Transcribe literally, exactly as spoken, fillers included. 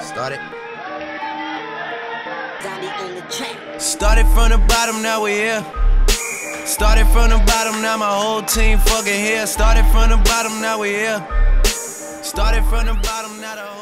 Started. on the track. Started from the bottom, now we here. Started from the bottom, now my whole team fucking here. Started from the bottom, now we here. Started from the bottom, now the whole